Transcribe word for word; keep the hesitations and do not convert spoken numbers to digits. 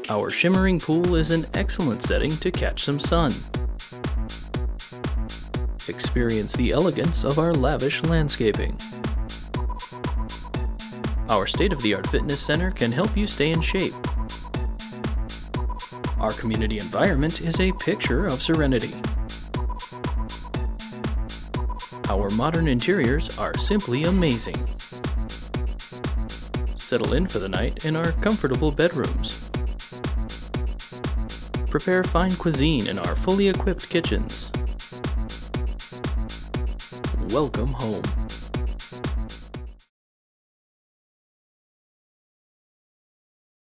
Our shimmering pool is an excellent setting to catch some sun. Experience the elegance of our lavish landscaping. Our state-of-the-art fitness center can help you stay in shape. Our community environment is a picture of serenity. Our modern interiors are simply amazing. Settle in for the night in our comfortable bedrooms. Prepare fine cuisine in our fully equipped kitchens. Welcome home.